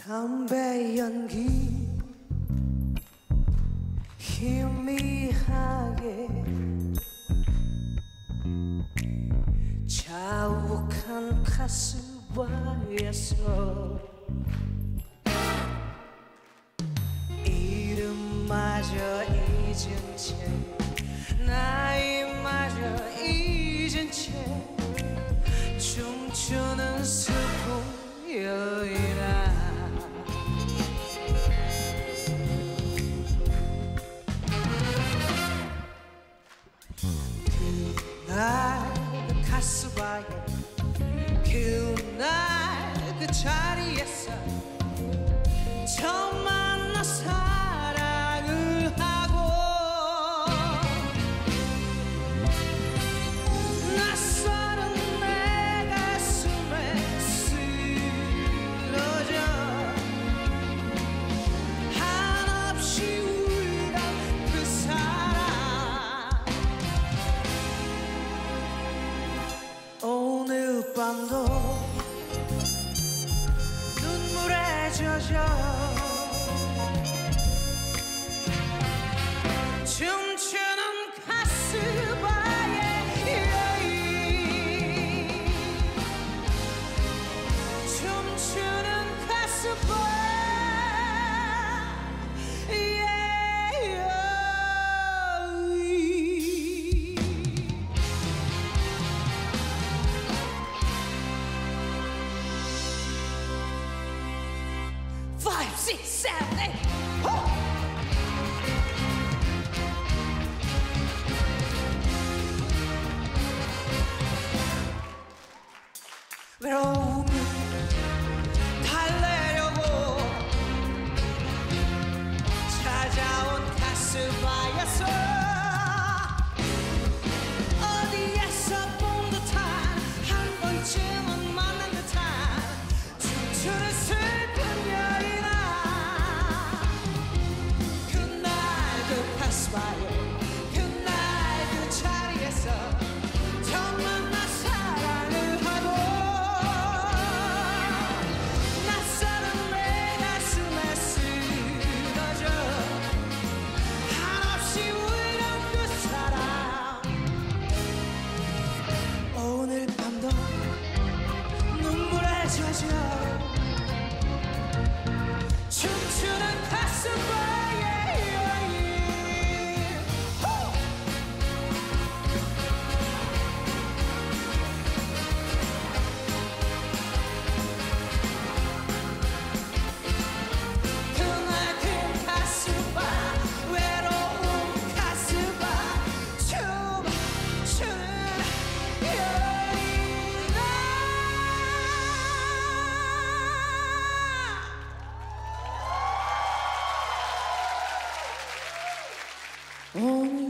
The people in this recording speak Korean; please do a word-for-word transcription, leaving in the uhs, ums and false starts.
담배 연기 희미하게 자욱한 가슴바에서 이름마저 잊은 채 나이마저 잊은 채 춤추는 슬픈 여인아 그날 그 가스바에 그날 그 자리에서 처음 만나 사랑을 하고 낯설은 내 가슴에 쓰러져 한없이 울던 그 사랑 오늘 밤도 눈물에 젖어 춤추는 가스바의 여인 춤추는 가스바의 여인 five, six, seven, eight, ho! 외로움을 달래려고 찾아온 가스바에서 어디에서 본 듯한 한 번쯤은 만난 듯한 춤추는 슬픈 여인아 그날 그 가스바에 그날 그 자리에서 처음 만나 사랑을 하고 낯설은 내 가슴에 쓰러져 한없이 울던 그 사랑 오늘 밤도 눈물에 젖어 춤추는 가슴바의 여인 호! 그날 그 가슴바 외로운 가슴바 춤추는 여인아 오늘